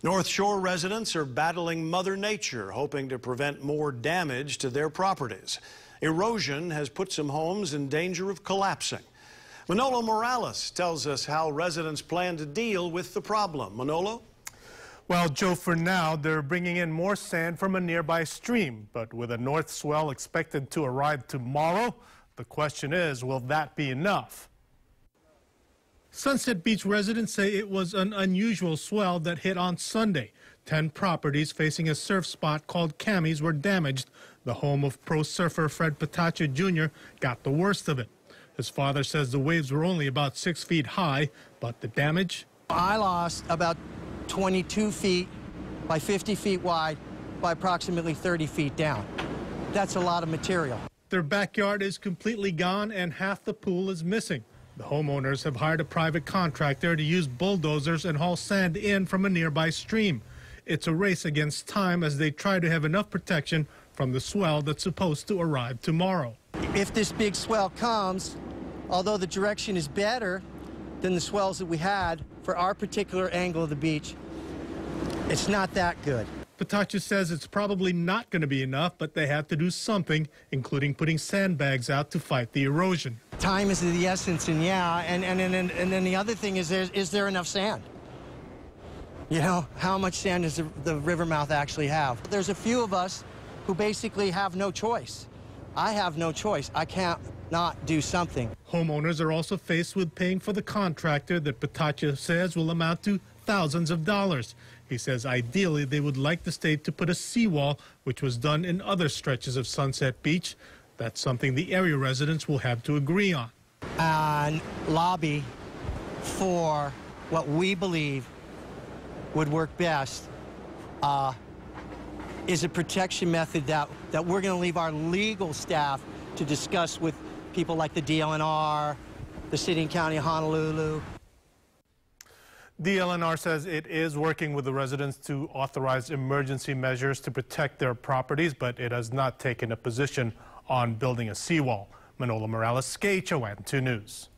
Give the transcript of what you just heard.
North Shore residents are battling Mother Nature, hoping to prevent more damage to their properties. Erosion has put some homes in danger of collapsing. Manolo Morales tells us how residents plan to deal with the problem. Manolo? Well, Joe, for now, they're bringing in more sand from a nearby stream. But with a north swell expected to arrive tomorrow, the question is, will that be enough? Sunset Beach residents say it was an unusual swell that hit on Sunday. 10 properties facing a surf spot called Cammy's were damaged. The home of pro surfer Fred Patacha Jr. got the worst of it. His father says the waves were only about 6 feet high, but the damage? I lost about 22 feet by 50 feet wide by approximately 30 feet down. That's a lot of material. Their backyard is completely gone and half the pool is missing. The homeowners have hired a private contractor to use bulldozers and haul sand in from a nearby stream. It's a race against time as they try to have enough protection from the swell that's supposed to arrive tomorrow. If this big swell comes, although the direction is better than the swells that we had for our particular angle of the beach, it's not that good. Patacha says it's probably not going to be enough, but they have to do something, including putting sandbags out to fight the erosion. Time is of the essence, and yeah, and then the other thing is there enough sand? You know, how much sand does the river mouth actually have? There's a few of us who basically have no choice. I have no choice. I can't not do something. Homeowners are also faced with paying for the contractor that Patacha says will amount to thousands of dollars. He says ideally they would like the state to put a seawall, which was done in other stretches of Sunset Beach. That's something the area residents will have to agree on. And lobby for what we believe would work best is a protection method that we're going to leave our legal staff to discuss with people like the DLNR, the City and County of Honolulu. DLNR says it is working with the residents to authorize emergency measures to protect their properties, but it has not taken a position on building a seawall. Manolo Morales, KHON 2 News.